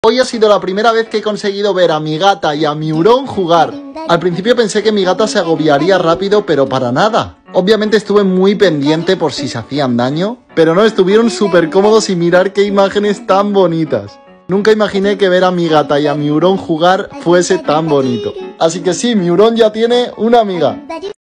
Hoy ha sido la primera vez que he conseguido ver a mi gata y a mi hurón jugar. Al principio pensé que mi gata se agobiaría rápido, pero para nada. Obviamente estuve muy pendiente por si se hacían daño, pero no, estuvieron súper cómodos y mirar qué imágenes tan bonitas. Nunca imaginé que ver a mi gata y a mi hurón jugar fuese tan bonito. Así que sí, mi hurón ya tiene una amiga.